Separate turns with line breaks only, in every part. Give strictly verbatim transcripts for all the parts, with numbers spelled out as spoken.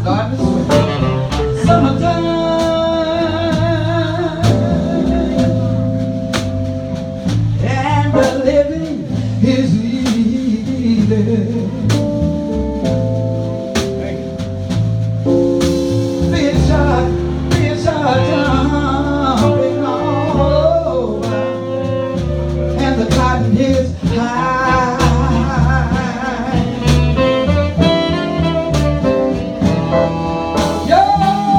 starting to sweat. Summertime, and the living is easy. Fish are, fish are jumping all over, and the cotton is high. Your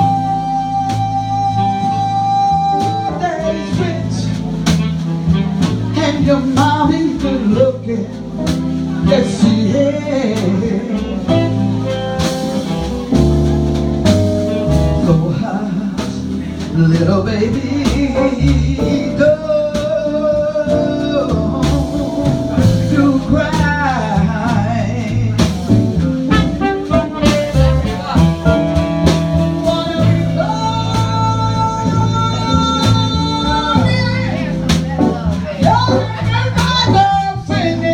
daddy's rich, and your mommy's good looking. Yes, she is. So hush, little baby, don't you cry. Wanna be loved, you're my friend.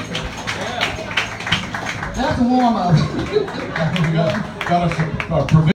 That's a warm up.
got, got us a, a provision.